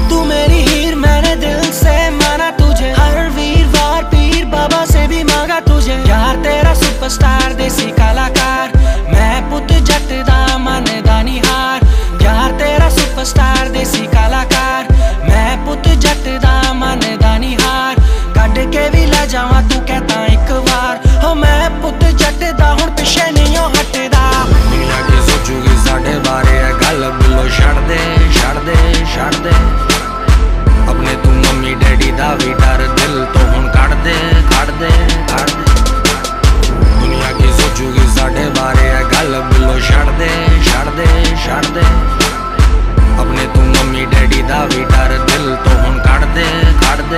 तू मेरी हीर, मैंने दिल से माना तुझे, हर वीरवार पीर बाबा से भी मांगा तुझे, यार तेरा सुपरस्टार देसी